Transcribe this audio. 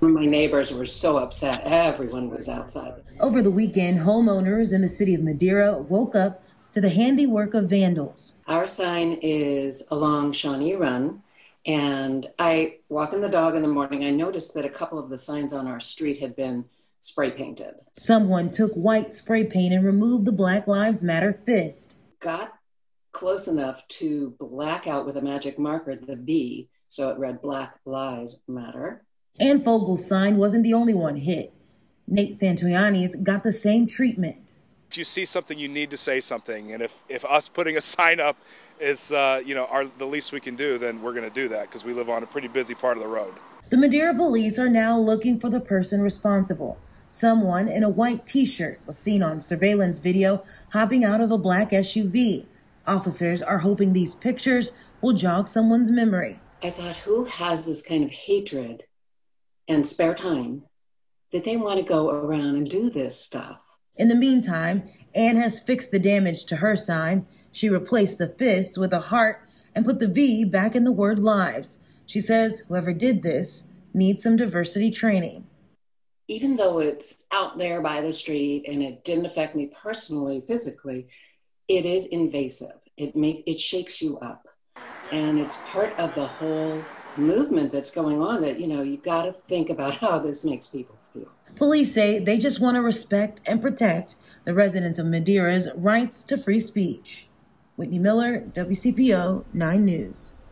My neighbors were so upset. Everyone was outside. Over the weekend, homeowners in the city of Madeira woke up to the handiwork of vandals. Our sign is along Shawnee Run, and I walking the dog in the morning. I noticed that a couple of the signs on our street had been spray painted. Someone took white spray paint and removed the Black Lives Matter fist. Got close enough to black out with a magic marker the V, so it read Black Lives Matter. Ann Fogel's sign wasn't the only one hit. Nate Santoyani's got the same treatment. If you see something, you need to say something. And if us putting a sign up is, the least we can do, then we're going to do that because we live on a pretty busy part of the road. The Madeira police are now looking for the person responsible. Someone in a white T-shirt was seen on surveillance video hopping out of a black SUV. Officers are hoping these pictures will jog someone's memory. I thought, who has this kind of hatred and spare time that they want to go around and do this stuff? In the meantime, Anne has fixed the damage to her sign. She replaced the fist with a heart and put the V back in the word lives. She says whoever did this needs some diversity training. Even though it's out there by the street and it didn't affect me personally, physically, it is invasive. It shakes you up. And it's part of the whole movement that's going on that, you've got to think about how this makes people feel. Police say they just want to respect and protect the residents of Madeira's rights to free speech. Whitney Miller, WCPO 9 News.